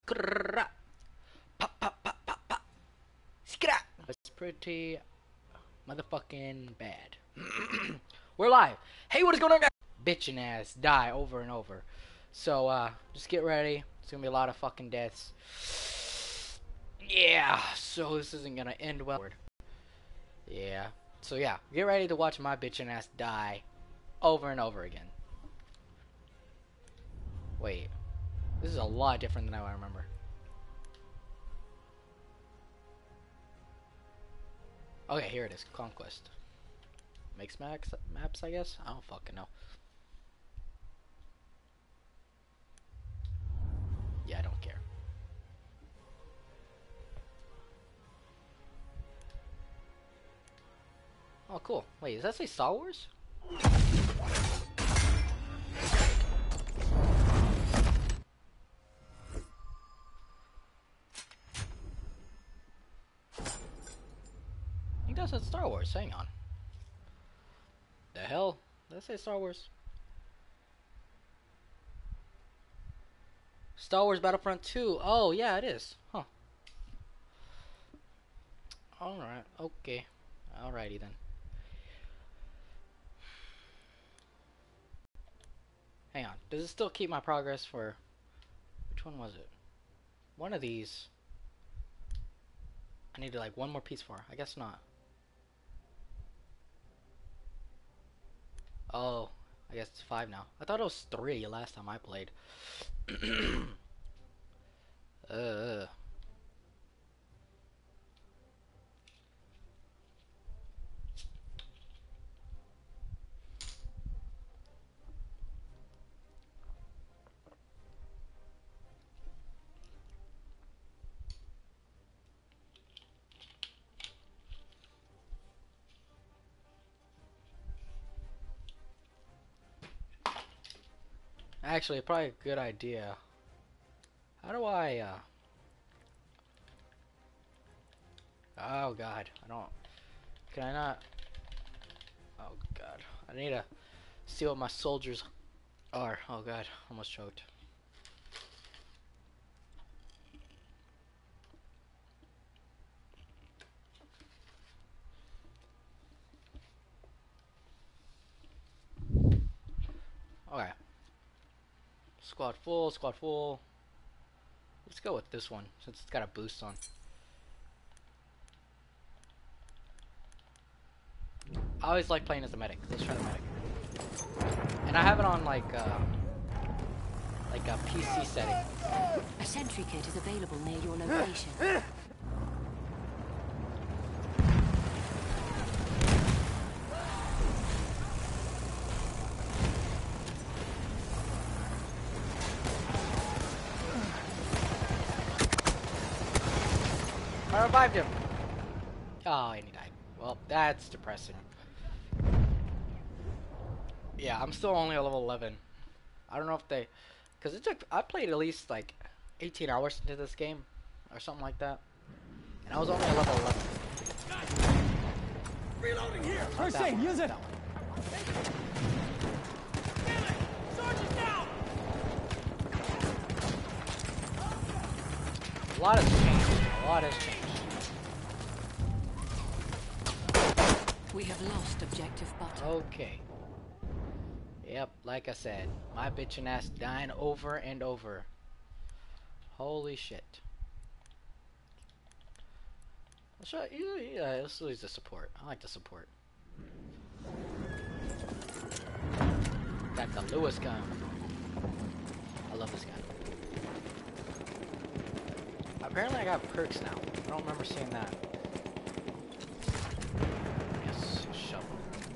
Skrrrra. Pop, pop, pop, pop, pop. Skra. It's pretty motherfucking bad. We're live. Hey, what is going on, guys? Bitchin' ass die over and over. So, just get ready. It's gonna be a lot of fucking deaths. Yeah, so this isn't gonna end well. Yeah. So, yeah, get ready to watch my bitchin' ass die over and over again. Wait. This is a lot different than I remember. Okay, here it is. Conquest. Makes maps, I guess? I don't fucking know. Yeah, I don't care. Oh, cool. Wait, does that say Star Wars? I think that said Star Wars. Hang on. The hell? Does that say Star Wars? Star Wars Battlefront 2. Oh, yeah, it is. Huh. Alright. Okay. Alrighty then. Hang on. Does it still keep my progress for... Which one was it? One of these. I needed like one more piece for. I guess not. Oh. I guess it's 5 now. I thought it was 3 last time I played. Actually, probably a good idea. How do I, Oh god, I don't... Can I not... Oh god, I need to see what my soldiers are. Oh god, almost choked. Okay. Squad full, squad full. Let's go with this one, since it's got a boost on. I always like playing as a medic. Let's try the medic. And I have it on like a PC setting. A sentry kit is available near your location. I revived him. Oh, and he died. Well, that's depressing. Yeah, I'm still only at level 11. I don't know if they... Because it took... I played at least like 18 hours into this game. Or something like that. And I was only at level 11. Reloading here! First aid, use it! Sergeant down! A lot has changed. A lot has changed. We have lost objective button. Okay. Yep, like I said, my bitchin' ass dying over and over. Holy shit. Let's try, yeah, let's use the support. I like the support. Got the Lewis gun. I love this gun. Apparently I got perks now. I don't remember seeing that. Yes, shovel.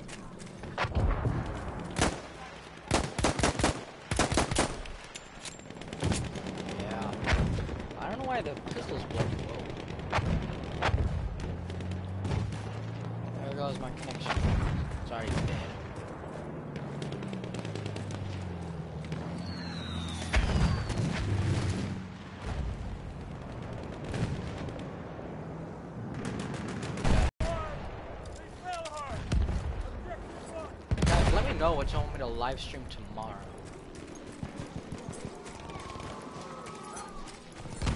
Yeah. I don't know why the pistols blow. Whoa. There goes my connection. Sorry, it's dead. Guys, let me know what you want me to live stream tomorrow.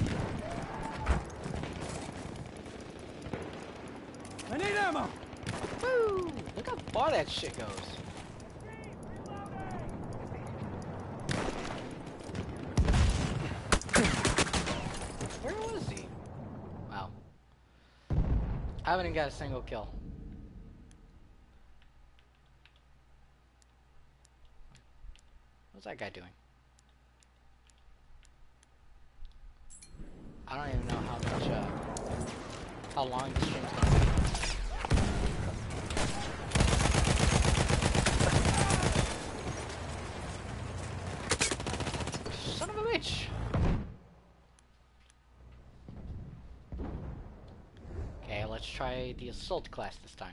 far that shit goes. Where was he? Wow. I haven't even got a single kill. What's that guy doing? I don't even know how much, how long the stream's gonna be. Son of a bitch! Okay, let's try the assault class this time.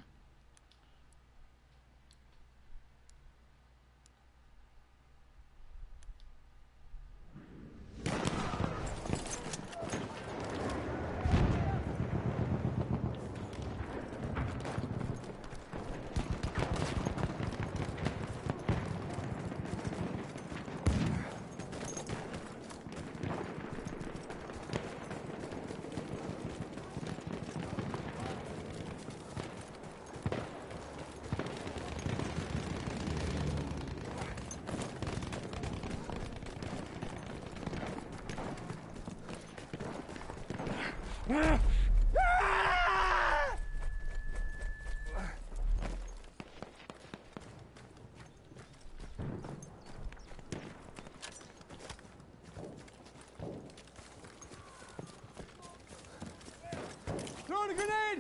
Throwing a grenade!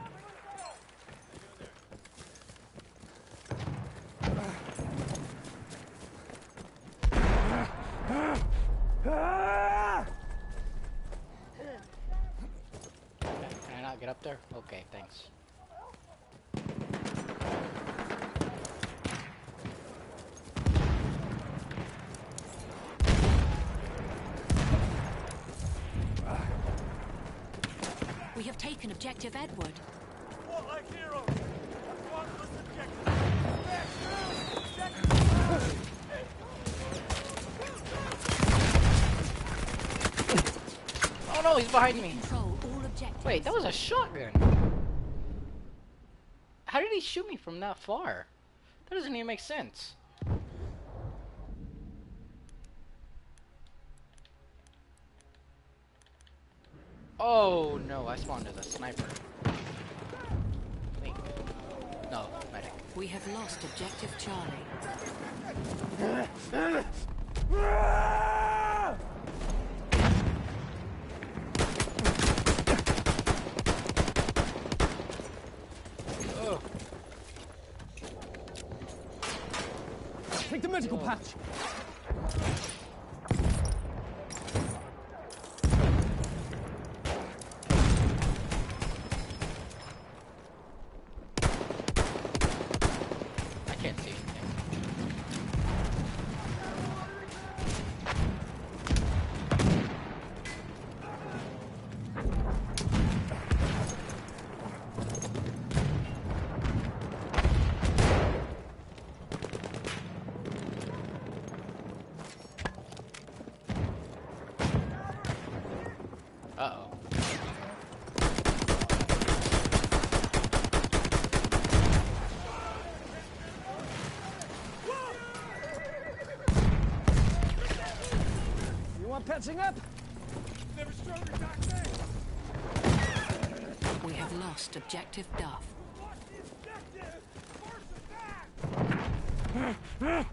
Can I not get up there? Okay, thanks. We have taken objective Edward. Fought like heroes! One was objective! Oh no, he's behind me! Control all objectives. Wait, that was a shotgun! How did he shoot me from that far? That doesn't even make sense. Oh no, I spawned as a sniper. Wait. No, medic. We have lost objective Charlie. Oh. Take the medical patch! I can't see anything. Uh-oh. You want patching up? Never stronger, Doctor! We have lost objective Duff. Watch the objective! Force attack!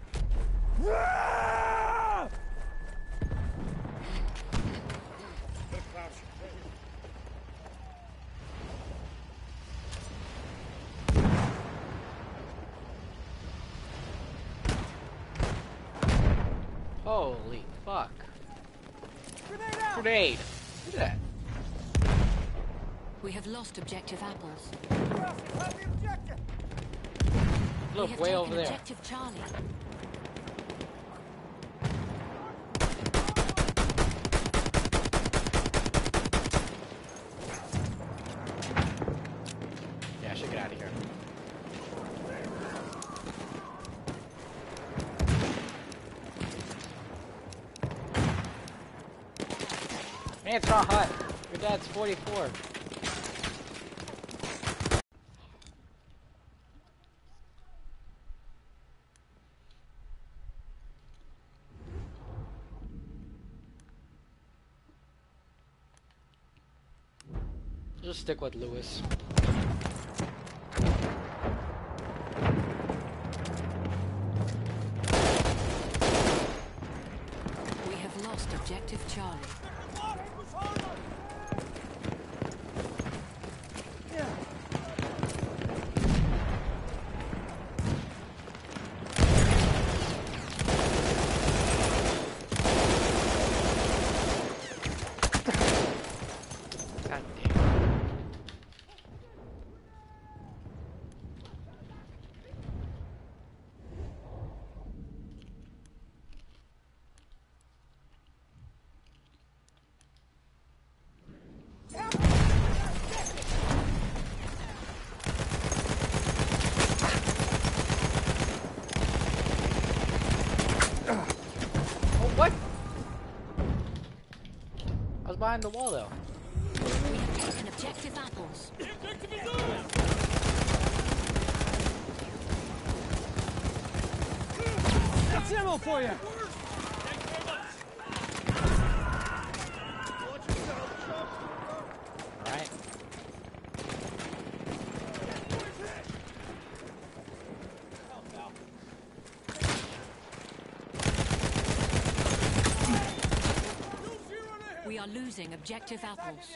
Holy fuck. Grenade out! Grenade! Look at that. We have lost objective Apples. Ralphie, have the objective! We Look, have way taken over there. objective Charlie. Yeah, I should get out of here. Man, it's not hot. Your dad's 44. Just stick with Lewis. We have lost objective Charlie. God damn. Oh, what? I was behind the wall though. We have taken objective apples. That's ammo for you! Alright. We are losing objective apples.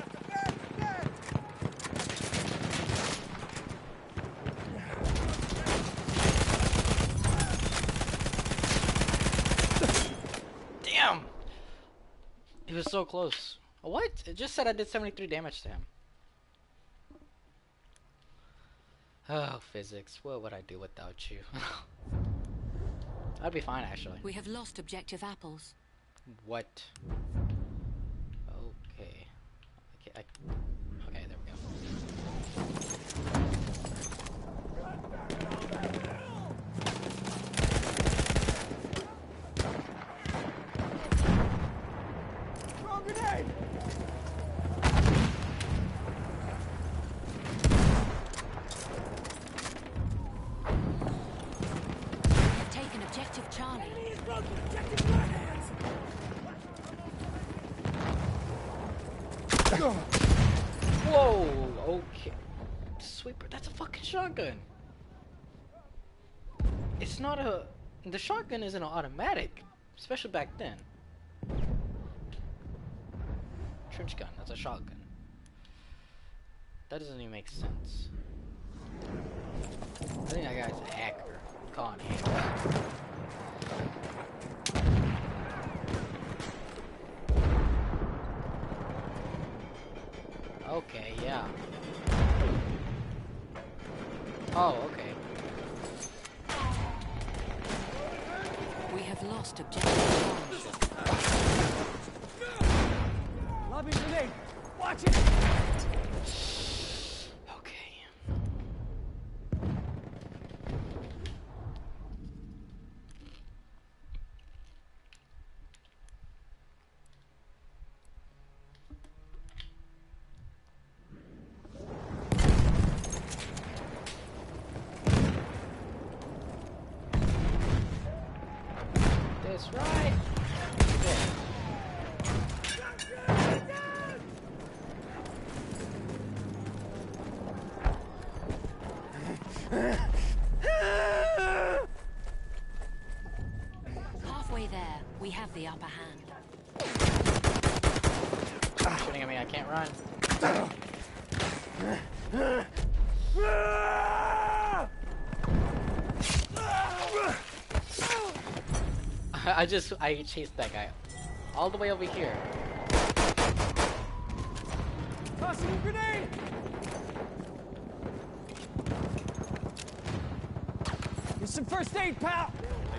Damn! He was so close. What? It just said I did 73 damage to him. Oh, physics. What would I do without you? I'd be fine, actually. We have lost objective apples. What? Okay. Okay, there we go. Throw a grenade! We have taken objective Charlie. Whoa! Okay. Sweeper, that's a fucking shotgun. It's not a... The shotgun isn't an automatic. Especially back then. Trench gun, that's a shotgun. That doesn't even make sense. I think that guy's a hacker. Calling hackers. Okay, yeah. Oh, okay. We have lost objective Charlie. Lobby grenade! Watch it! Okay. That's right. There. Halfway there, we have the upper hand. Shooting at me, I can't run. I chased that guy all the way over here. Tossing a grenade! Here's some first aid, pal!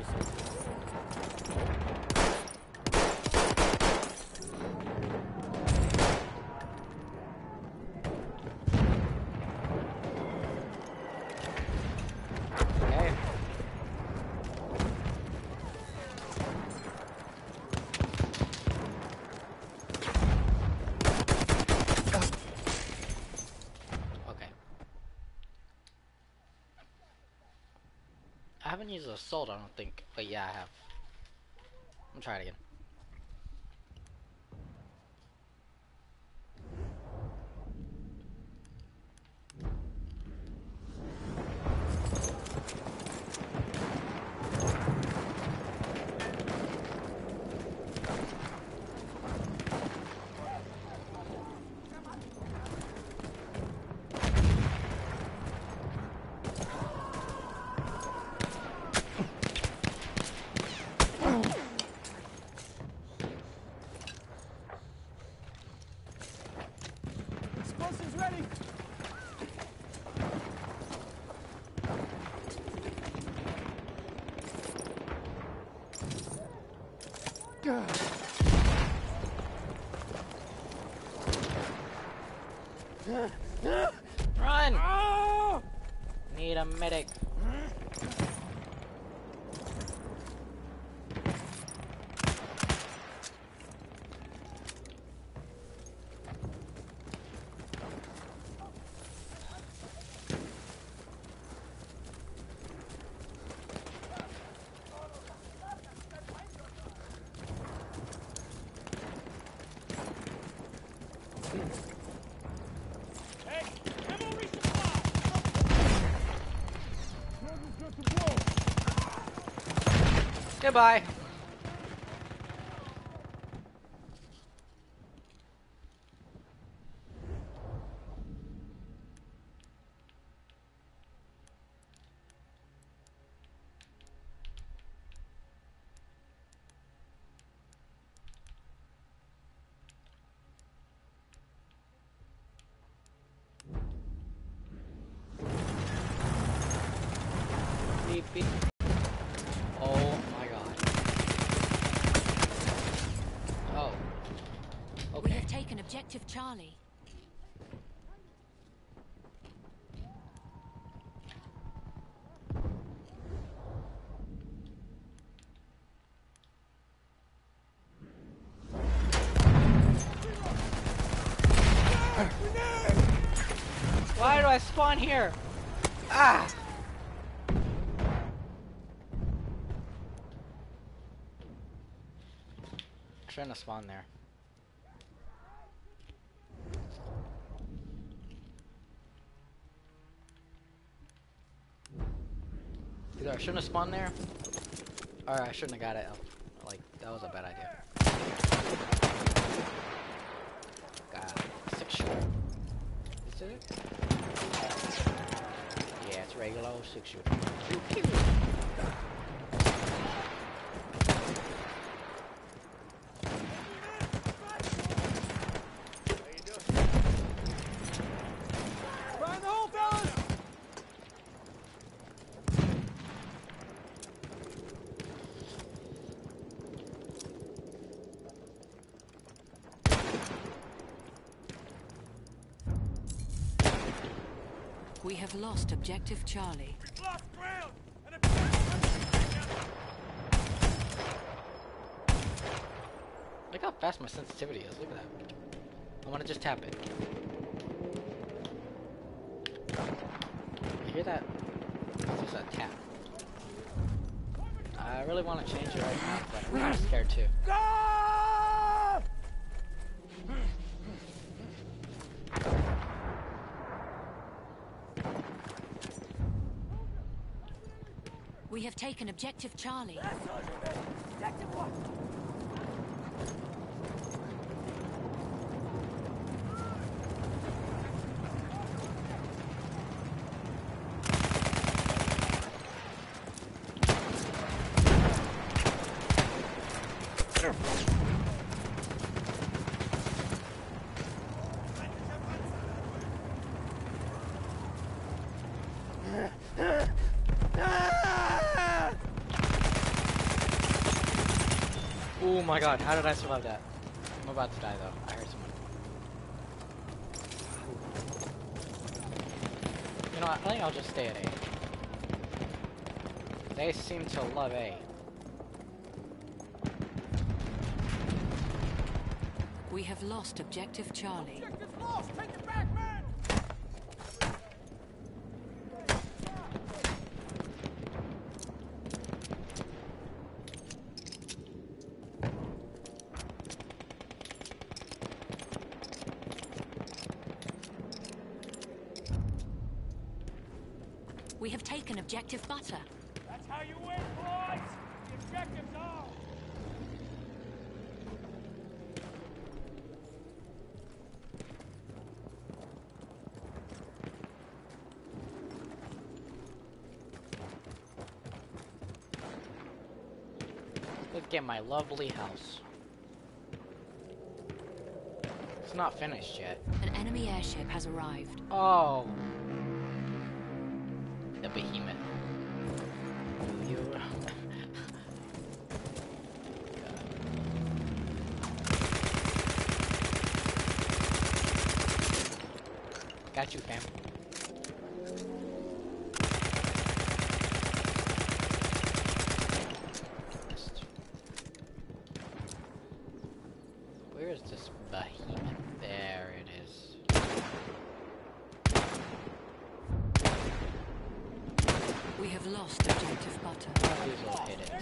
Okay. Okay. I haven't used assault, I don't think. But yeah, I have. I'm trying it again. Run! Ah! Need a medic. Hey, ammo resupply! Goodbye. Beep, beep. Oh my god. Oh. We Okay. have taken objective Charlie. Why do I spawn here? Ah! I shouldn't have spawned there. Either I shouldn't have spawned there, or I shouldn't have got it. Like, that was a bad idea. God, 6 short. Is it? Yeah, it's regular old 6 shooter. Find the hole, fellas! We have lost objective Charlie. We've lost ground! And Look how fast my sensitivity is. Look at that. I want to just tap it. You hear that? It's just a tap. I really want to change it right now, but I'm kind of scared too. Ah! We have taken objective Charlie. Objective one! Oh my god, how did I survive that? I'm about to die though. I heard someone. You know what? I think I'll just stay at A. They seem to love A. We have lost objective Charlie. Objective's lost! Take it back, man! We have taken objective Butter. That's how you win, boys! The objective's ours! Look at my lovely house. It's not finished yet. An enemy airship has arrived. Oh. The behemoth. You. Got you, fam. Where is this behemoth? There it is. We have lost objective butter. Please will hit it.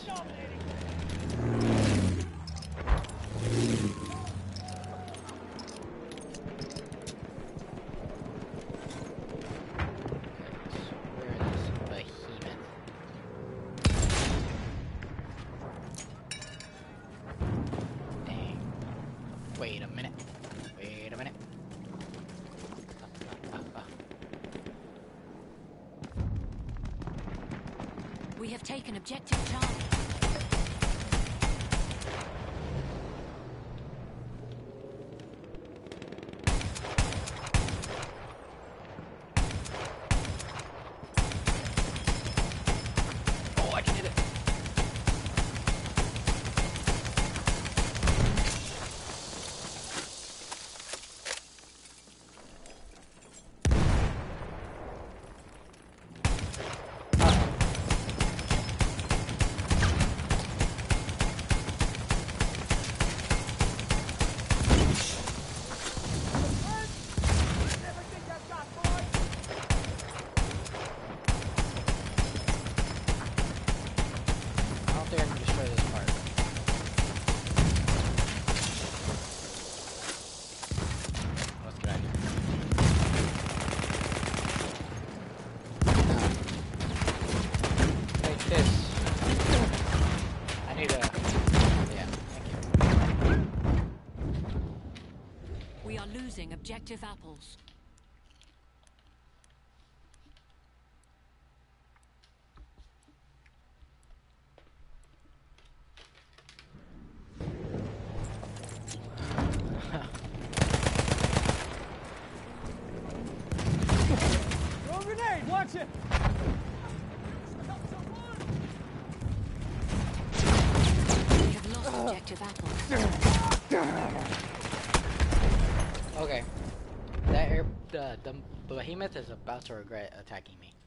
Wait a minute. Wait a minute. We have taken objective Charlie. Oh, I can hit it. I don't think I can destroy this part. Let's get out of here. Take this. I need a... Yeah, thank you. We are losing objective apples. Throw a grenade! Watch it! We have lost objective apples. Okay. That air... the behemoth is about to regret attacking me.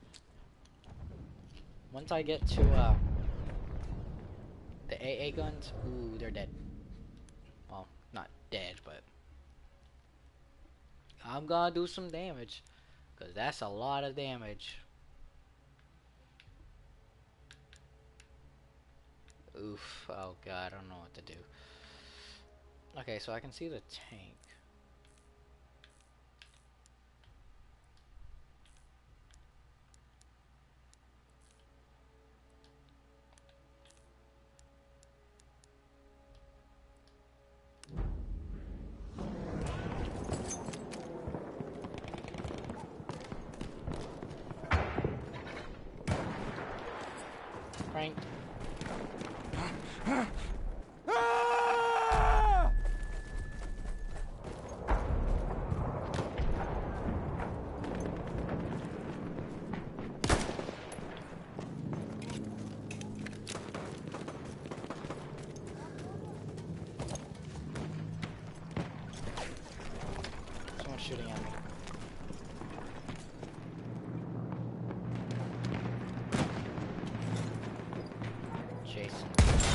Once I get to, the AA guns, ooh, they're dead. Well, not dead, but... I'm gonna do some damage. Because that's a lot of damage. Oof. Oh god, I don't know what to do. Okay, so I can see the tank. Frank. Someone's shooting at me. Jason.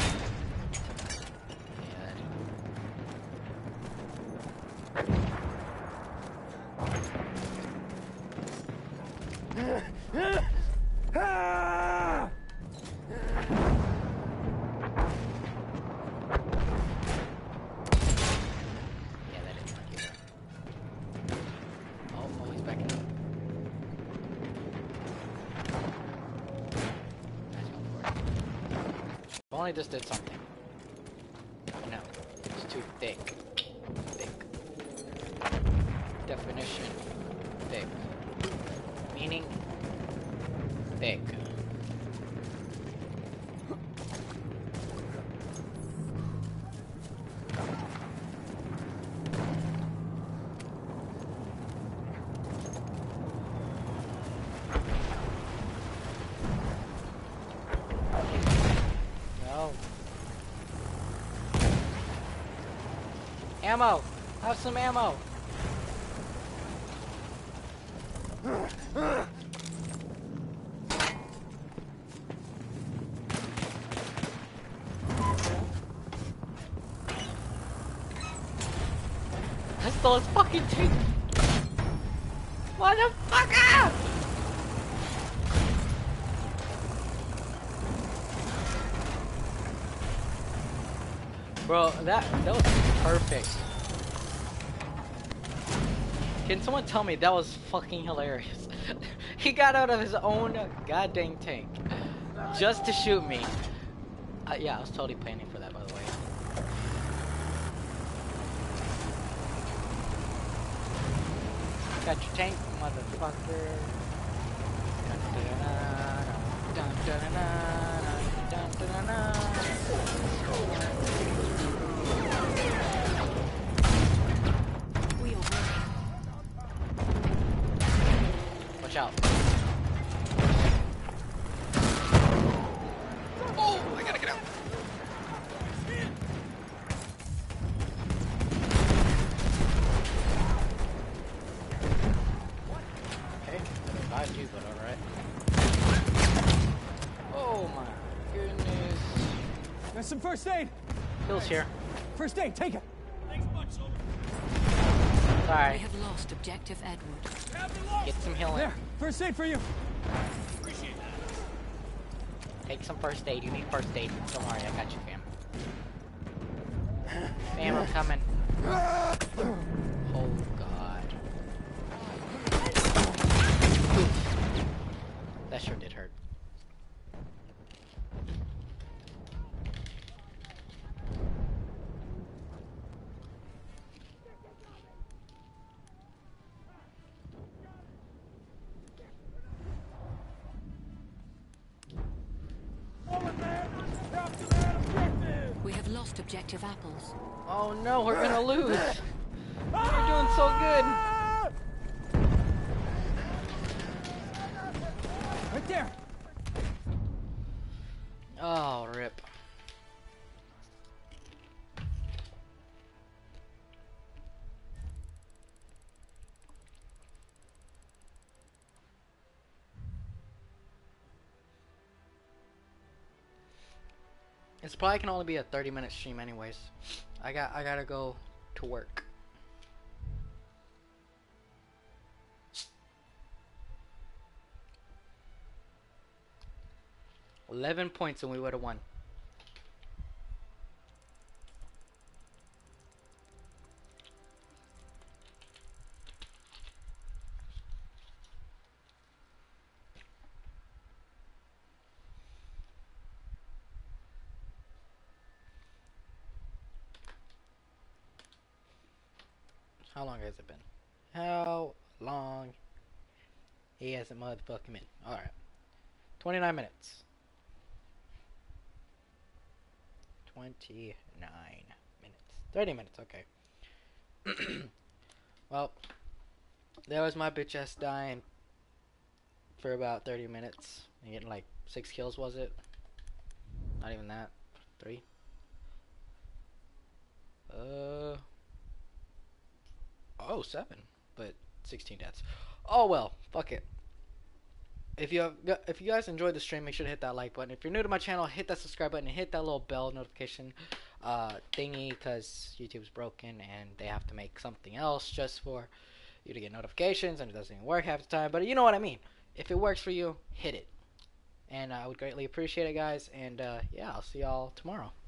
Yeah, that didn't work either. Oh, he's backing up. Nice, go for it. If only this did something. No, it's too thick. Thick. Definition. Thick. Meaning. Thick. No. Ammo! Have some ammo! I stole his fucking tank. Motherfucker! Bro, that was perfect. Can someone tell me that was fucking hilarious? He got out of his own goddamn tank just to shoot me. Yeah, I was totally planning for that, by the way. Got your tank, motherfucker. Dun, dun, dun, dun, dun, dun, dun, dun. We are working. Watch out. Oh, I gotta get out. Okay, I revived you, but alright. Oh my goodness. There's some first aid. Phil's here. First aid, take it. Thanks much, soldier. We Sorry. have lost objective Edward. Haven't lost. Get some healing. There, first aid for you. Appreciate that. Take some first aid. You need first aid. Don't worry, I got you, fam. Fam, I'm coming. Oh god. Oof. That sure did hurt. We have lost objective apples. Oh no, we're gonna lose. We're doing so good. Right there. Oh, rip. It's probably can only be a 30-minute stream anyways. I gotta go to work. $11 points and we would have won. How long has it been? How long? He hasn't motherfucking been. Alright. 29 minutes. 29 minutes. 30 minutes, okay. Well, there was my bitch ass dying for about 30 minutes. And getting like 6 kills, was it? Not even that. 3. Oh, 7. But 16 deaths. Oh well, fuck it. If you guys enjoyed the stream, make sure to hit that like button. If you're new to my channel, hit that subscribe button and hit that little bell notification thingy, because YouTube's broken and they have to make something else just for you to get notifications, and it doesn't even work half the time. But you know what I mean. If it works for you, hit it. And I would greatly appreciate it, guys. And yeah, I'll see y'all tomorrow.